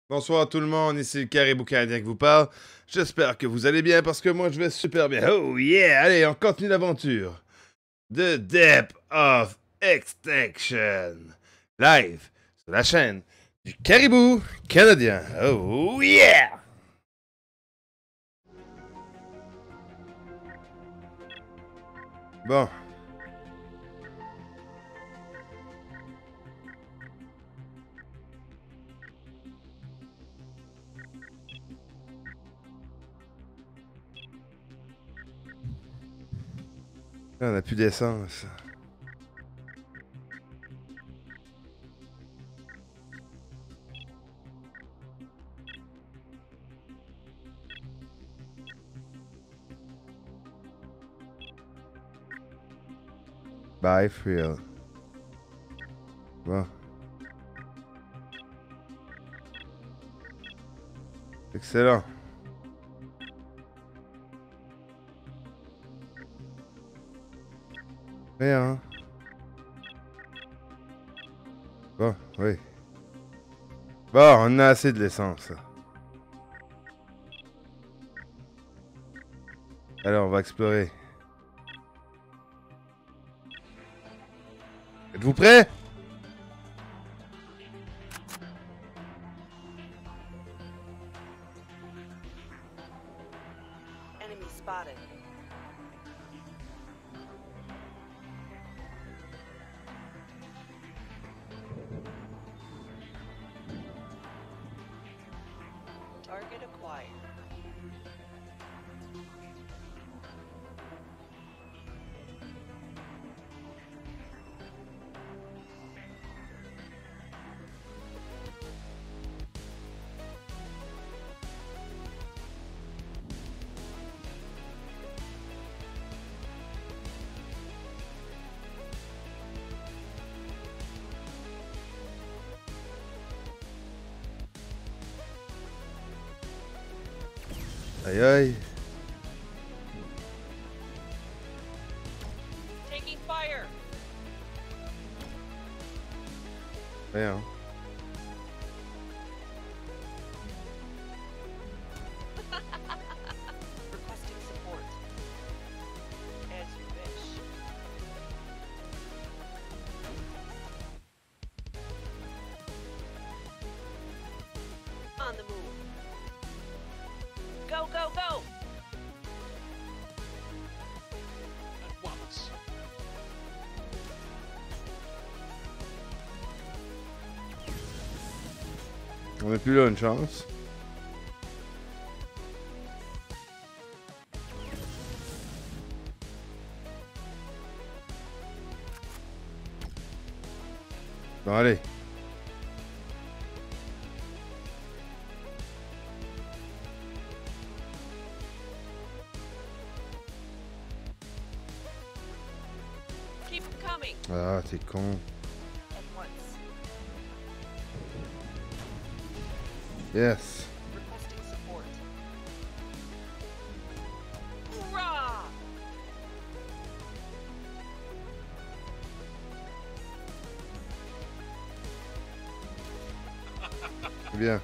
Bonsoir tout le monde, ici le Caribou Canadien qui vous parle. J'espère que vous allez bien parce que moi je vais super bien. Oh yeah! Allez, on continue l'aventure. The Depth of Extinction. Live sur la chaîne du Caribou Canadien. Oh yeah! Bon. Là, on n'a plus d'essence. Bye, Frill. Bon. Excellent. Bien, hein? Bon, oui. Bon, on a assez de l'essence. Alors, on va explorer. Êtes-vous prêts? Enemy spotted. Target acquired. Aïe aïe. Taking fire. Rien. Requesting support. As you wish. On the move. Go, go, go! At once. On n'a plus là une chance. Bon, allez. Keep coming. Ah, t'es con. At once. Yes. Requesting support. Hoorah! C'est bien.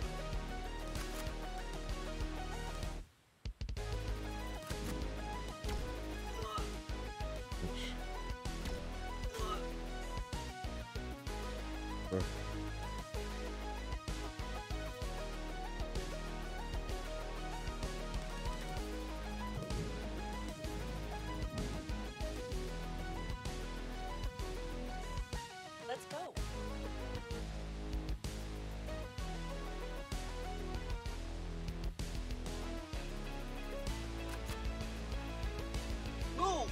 Ouais. Let's go. Move!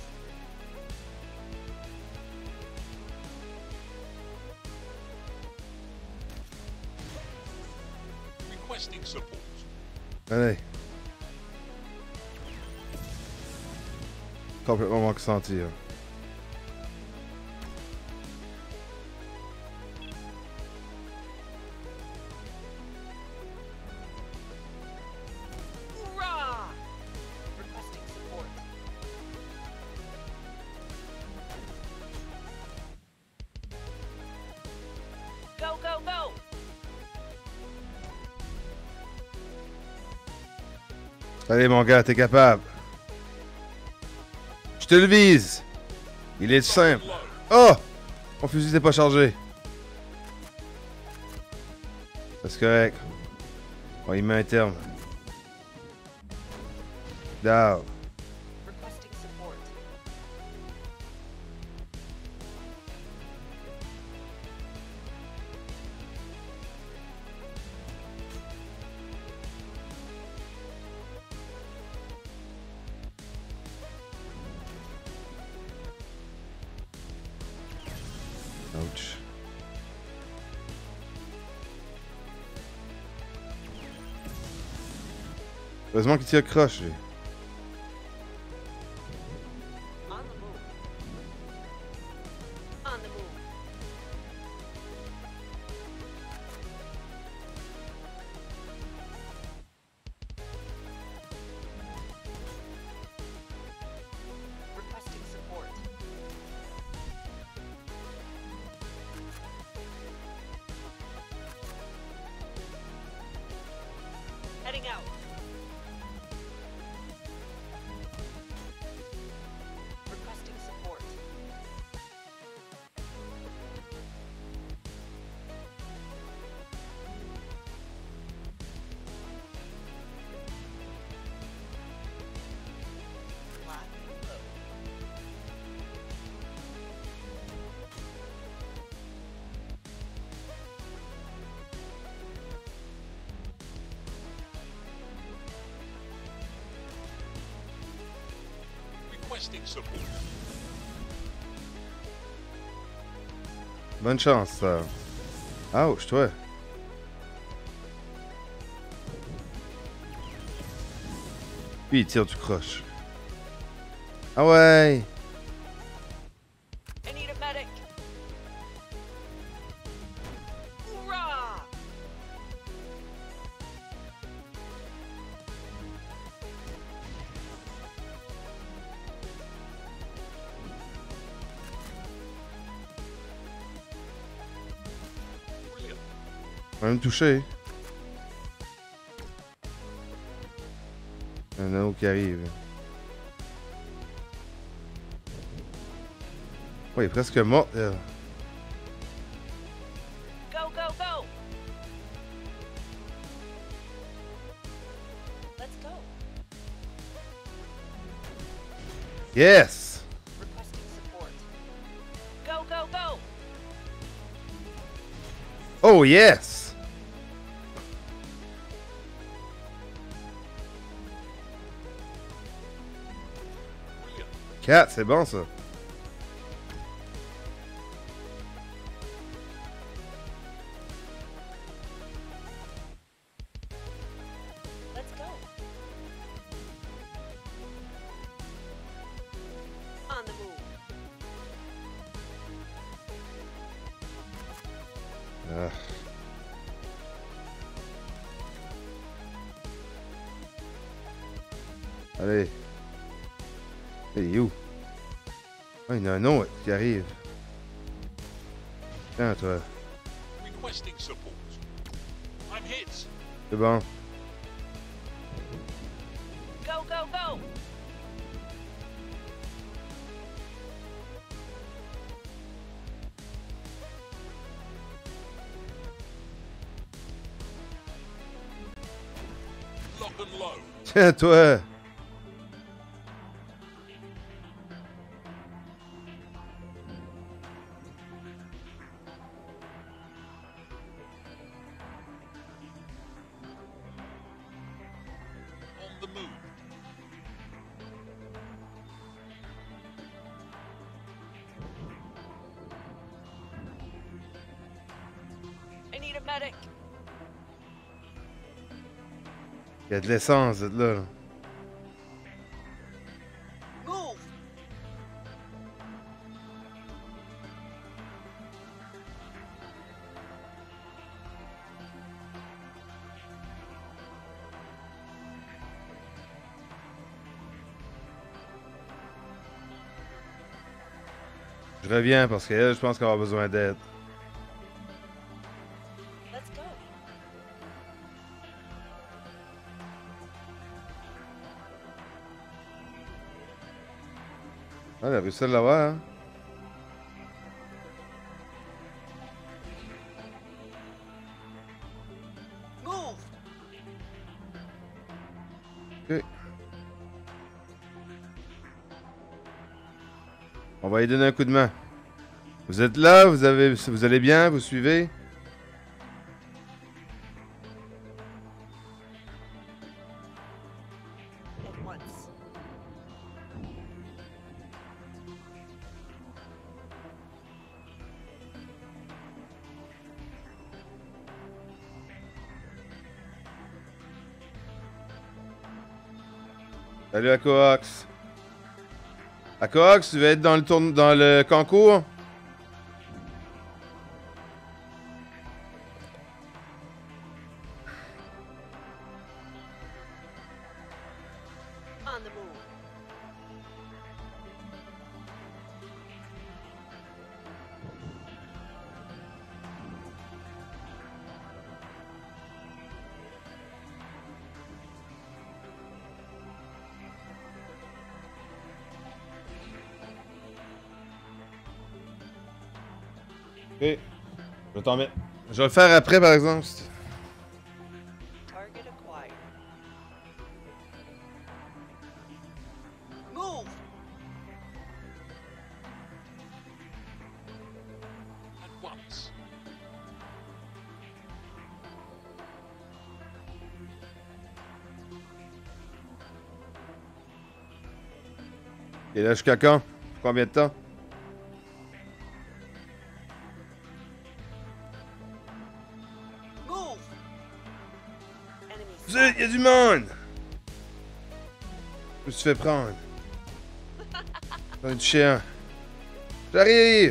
Requesting support. Allez. Complètement manque sentir. Hoorah! Requesting support. Go, go, go! Allez, mon gars, t'es capable. Je te le vise. Il est simple. Oh! Mon fusil n'est pas chargé. C'est correct. On y met un terme. Down. Requesting support. Ouch. Heureusement qu'il tire croche, lui. On the move. On the move. Requesting support. Heading out. Requesting support. Lock and load. Requesting support. Bonne chance, ça. Ouch, toi. Puis il tire du croche. Ah ouais! I need a medic. Hoorah! Brilliant. On va me toucher. Un autre qui arrive. Oh, il est presque mort, elle. Go, go, go! Let's go. Yes! Requesting support. Go, go, go! Oh, yes! Brilliant. 4, c'est bon, ça. Let's go. On the move. Ah. Allez. Il est où? Ah, il y en a un autre qui arrive. Tiens, toi. Requesting support. I'm hit. C'est bon. Go, go, go! Lock and load. Tiens, toi. On the move. I need a medic. Il y a de l'essence, là. là. Move. Je reviens parce qu'elle, je pense qu'elle va avoir besoin d'aide. Let's go. Ah, il a réussi à l'avoir, hein. Move! Ok. On va lui donner un coup de main. Vous êtes là, vous allez bien, vous suivez? At once. Salut Acoax. Acoax, tu vas être dans le concours? On the move. Ok. Je vais t'en mettre. Je vais le faire après, par exemple. Target acquired. Move! At once. Et là, jusqu'à quand? Combien de temps? Move! Enemy Zut, il y a du monde! Je me suis fait prendre. J'en ai du chien. J'arrive!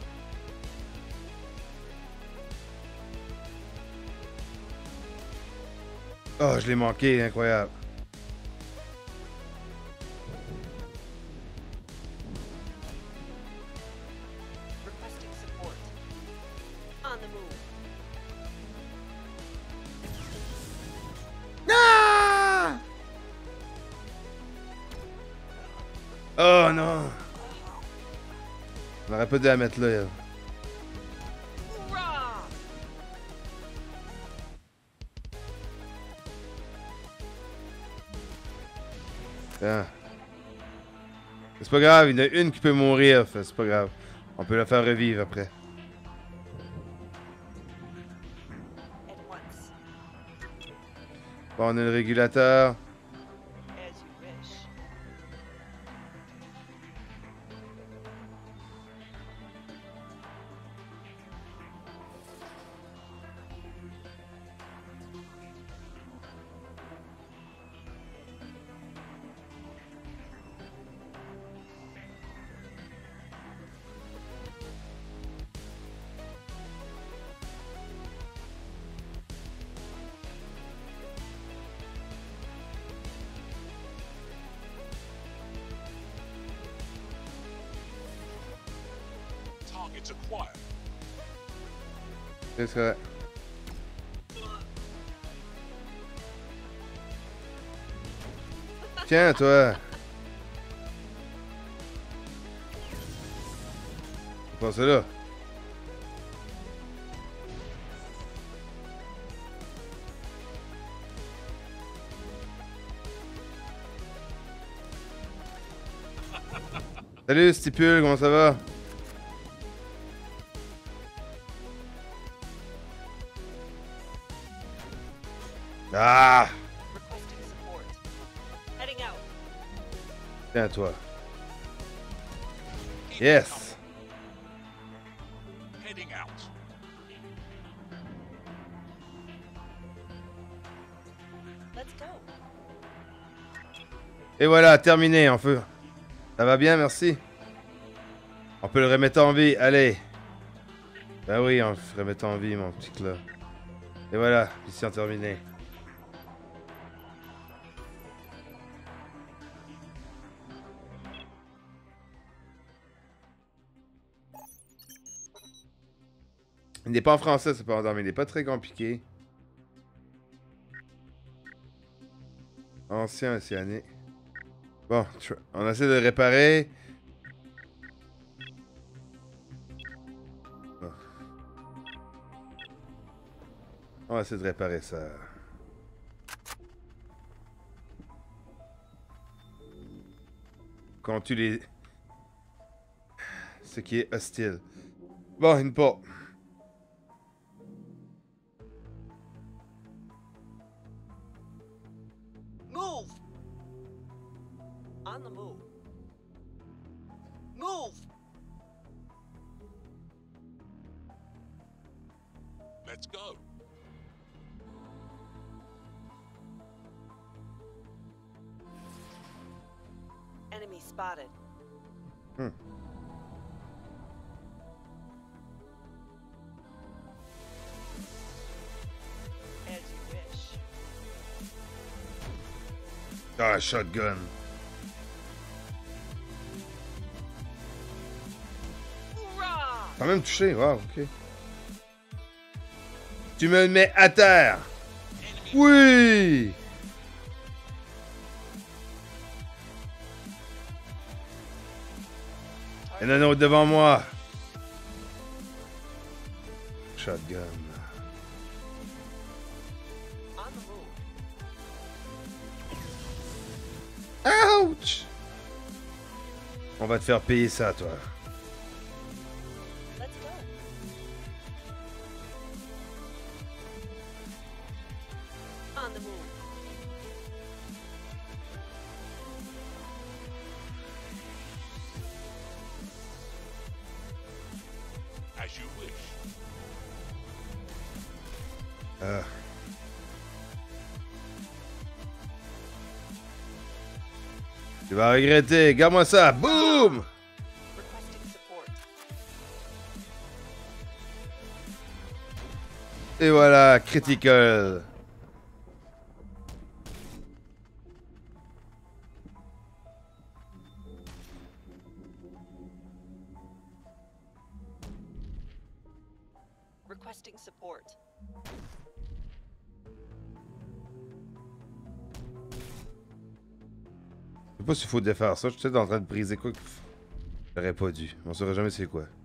Oh, je l'ai manqué, incroyable. requesting support. On the move. Ah! Oh non! On aurait pas dû la mettre là. Elle. Hoorah! Tiens. C'est pas grave, il y en a une qui peut mourir, fait, c'est pas grave. On peut la faire revivre après. At once. Bon, on a le régulateur. As you wish. Target acquired. C'est vrai. Tiens, toi. C'est pas ça là. Salut Stipule, comment ça va? Ah! Requesting support. Heading out. Tiens, toi. Keep Yes! coming. Heading out. Let's go. Et voilà, terminé, en feu. Ça va bien, merci. On peut le remettre en vie, allez. Ben oui, on le remet en vie, mon petit clat. Et voilà, mission terminée. Il n'est pas en français cependant, mais il n'est pas très compliqué. Ancien océanique. Bon, on essaie de le réparer. va essayer de réparer ça. Quand tu les... Ce qui est hostile. Bon, une porte. Move! On the move. Move! Let's go. Enemy spotted. Hmm. As you wish. Ah, shotgun. Hoorah! Quand même touché, wow, ok. Tu me mets à terre. Oui. Il y en a un autre devant moi. Shotgun. On the move. Ouch! On va te faire payer ça, toi. Let's go. On the move. As you wish. Ah. Tu vas regretter. Garde-moi ça. Boum! Requesting support. Et voilà, critical. Requesting support. Je sais pas s'il faut défaire ça. Je suis peut-être en train de briser quoi que... J'aurais pas dû. On saurait jamais c'est quoi.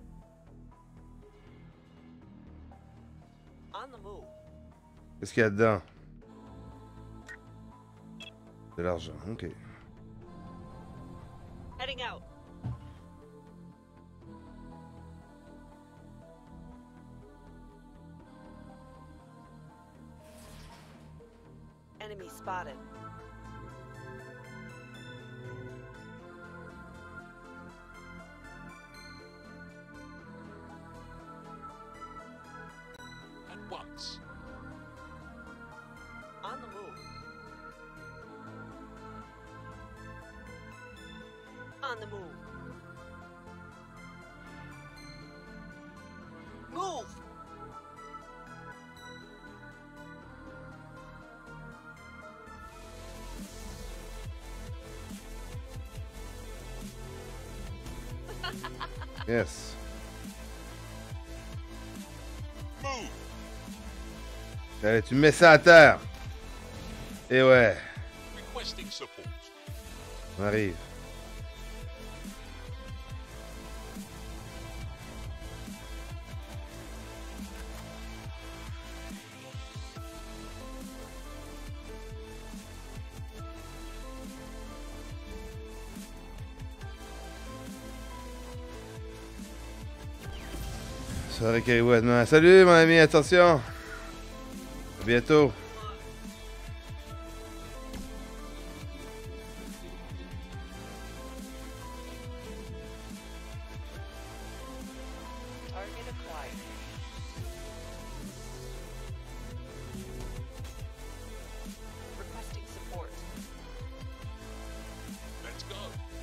On the move. Qu'est-ce qu'il y a dedans? De l'argent, ok. Heading out. Enemy spotted. At once. On the move. On the move. Move! Yes. Move. Allez, tu me mets ça à terre. Et ouais, Requesting support. on arrive. Soirée Caribou demain. Salut mon ami, attention. À bientôt. Target acquired. Requesting support. Let's go.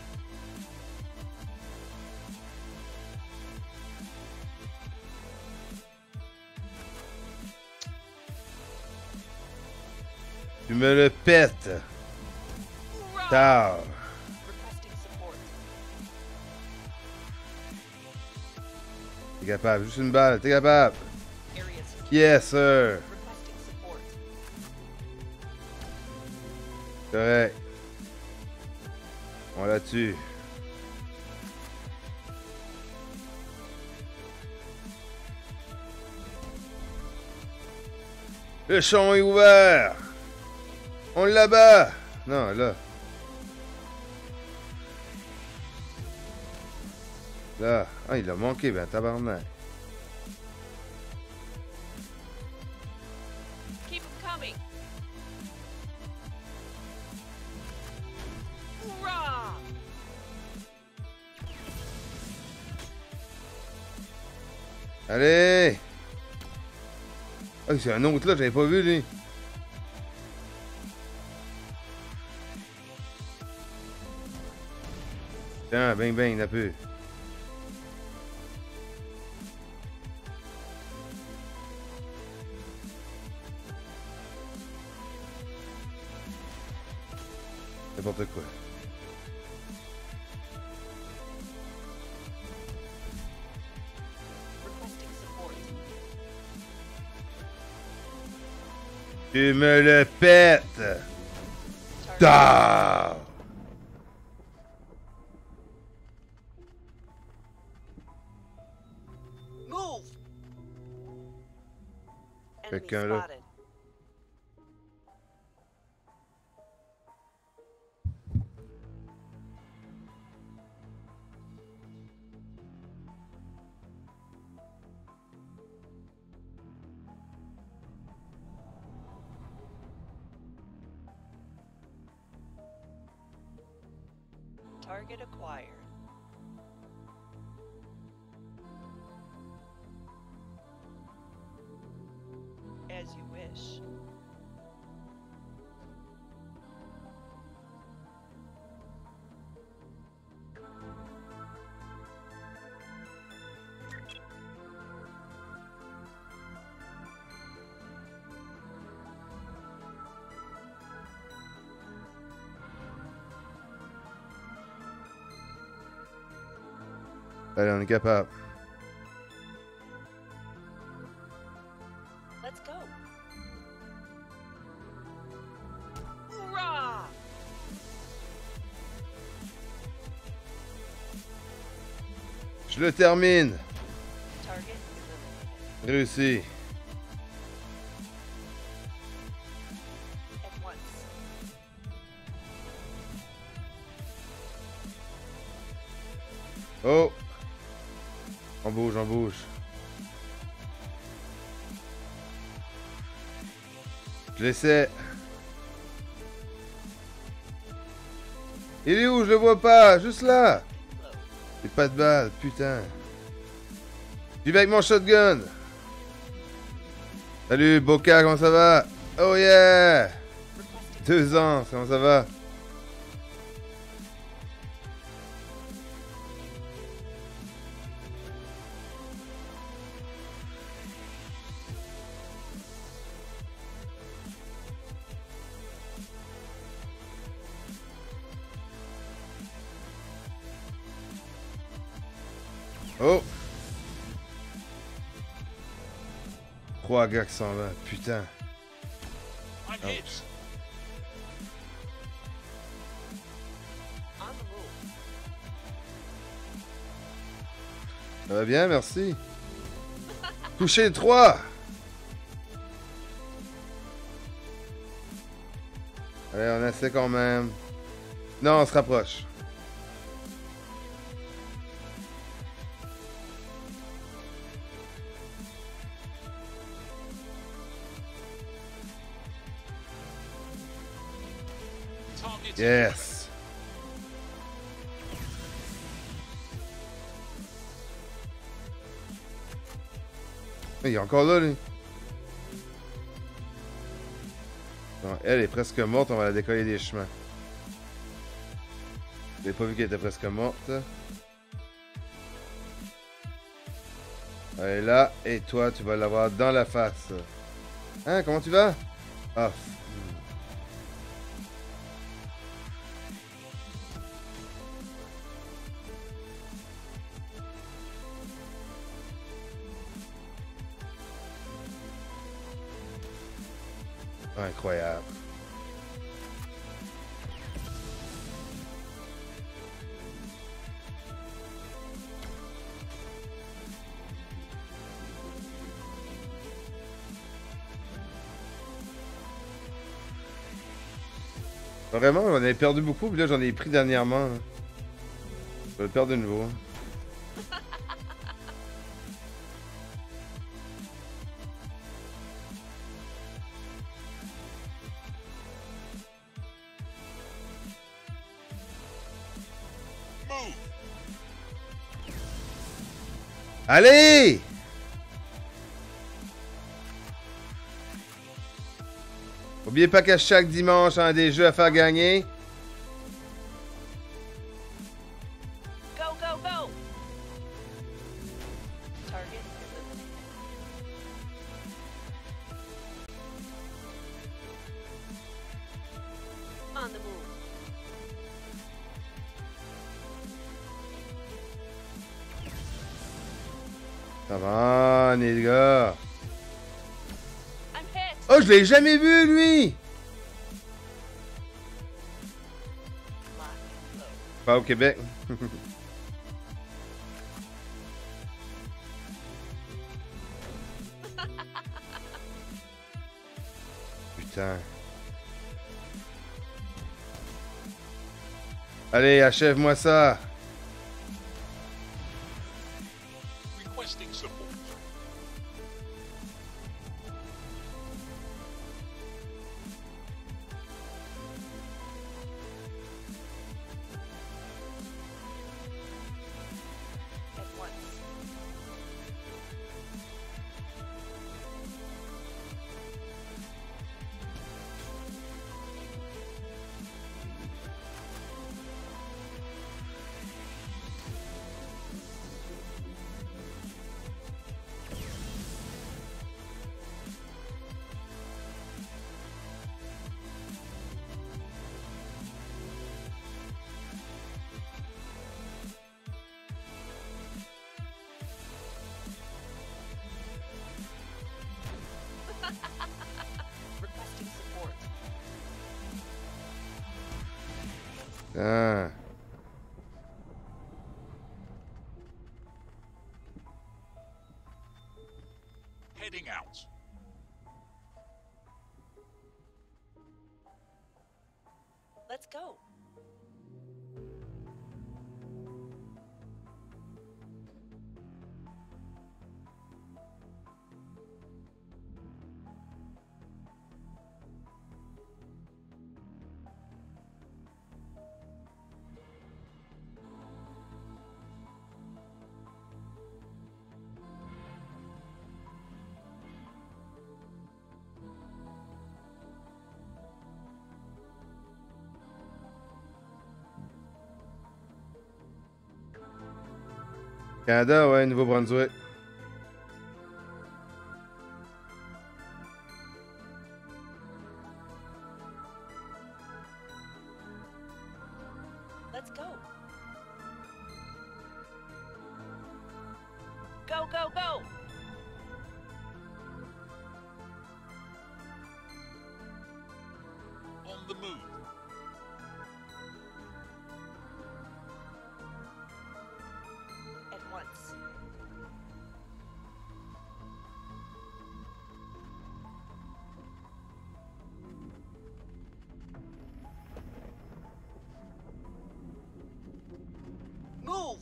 Tu me le pètes. Hoorah! Tard. Requesting support. T'es capable, juste une balle, t'es capable. Area secure. Yes, sir. Requesting support. Correct. On la tue. Le champ est ouvert. On l'abat. Non, là. Là. Ah, il a manqué, ben tabarnak. Keep 'em coming. Hoorah! Allez! Ah, c'est un autre là, j'avais pas vu lui. Tiens, bang bang, un peu. N'importe quoi. Requesting support. Tu me le pètes! Target. Ah! Move! Enemy Quelqu'un là. spotted. Target acquired. As you wish. Allez, on est capable. Let's go. Hoorah! Je le termine. Target eliminated. Réussi. At once. Oh! On bouge, on bouge. Je l'essaie. Il est où? Je le vois pas. Juste là. Low. J'ai pas de balle, putain. J'y vais avec mon shotgun. Salut, Boca, comment ça va? Oh yeah! Requesting 2 ans, comment ça va? Oh! 3 gars qui s'en vont, putain. I'm Ouch. hit. on the move. Ça va bien, merci. Touché 3! Allez, on essaie quand même. Non, on se rapproche. Target. Yes! Il est encore là, lui. Bon, elle est presque morte, on va la décoller des chemins. J'ai pas vu qu'elle était presque morte. Elle est là, et toi, tu vas l'avoir dans la face. Hein, comment tu vas? Ah. Incroyable. Vraiment, on avait perdu beaucoup, puis là j'en ai pris dernièrement. Là. Je vais le perdre de nouveau. Move. Allez! Oubliez pas qu'à chaque dimanche, on a des jeux à faire gagner. Go, go, go! Target eliminated. On the move. Ça va, les gars. I'm hit! Oh, je l'ai jamais vu, lui! Lock and load. Pas au Québec. Putain. Allez, achève-moi ça. Requesting support. At once. Requesting support. Ah. Heading out. Let's go. Canada, ouais, Nouveau-Brunswick. Let's go. Go, go, go! On the move. At once. Move!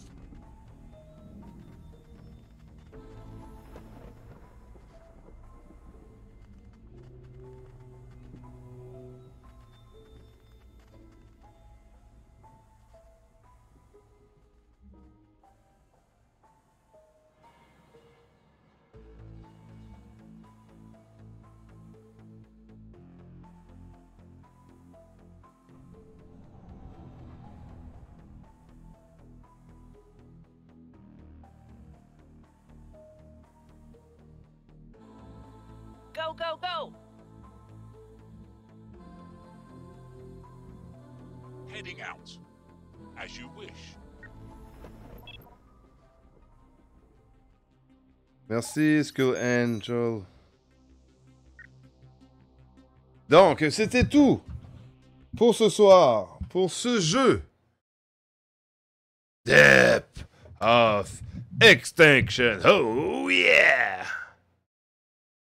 Go, go, go! Heading out. As you wish. Merci, Skull Angel. Donc, c'était tout pour ce soir, pour ce jeu. Depth of Extinction. Oh yeah!